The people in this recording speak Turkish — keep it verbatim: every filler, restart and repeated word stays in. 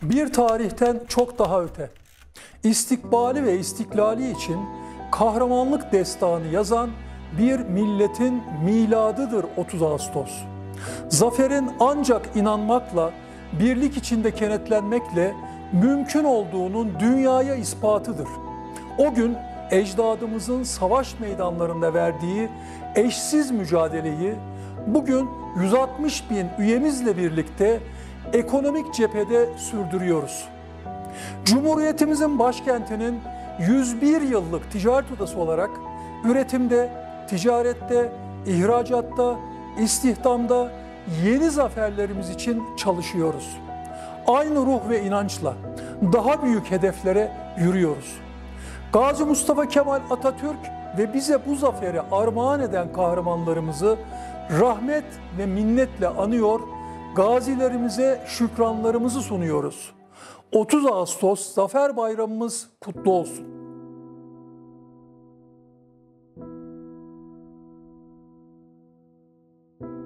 bir tarihten çok daha öte, istikbali ve istiklali için kahramanlık destanı yazan bir milletin miladıdır otuz Ağustos. Zaferin ancak inanmakla, birlik içinde kenetlenmekle mümkün olduğunun dünyaya ispatıdır. O gün ecdadımızın savaş meydanlarında verdiği eşsiz mücadeleyi bugün yüz altmış bin üyemizle birlikte ekonomik cephede sürdürüyoruz. Cumhuriyetimizin başkentinin yüz bir yıllık ticaret odası olarak üretimde, ticarette, ihracatta, istihdamda yeni zaferlerimiz için çalışıyoruz. Aynı ruh ve inançla daha büyük hedeflere yürüyoruz. Gazi Mustafa Kemal Atatürk ve bize bu zaferi armağan eden kahramanlarımızı rahmet ve minnetle anıyor, gazilerimize şükranlarımızı sunuyoruz. otuz Ağustos Zafer Bayramımız kutlu olsun.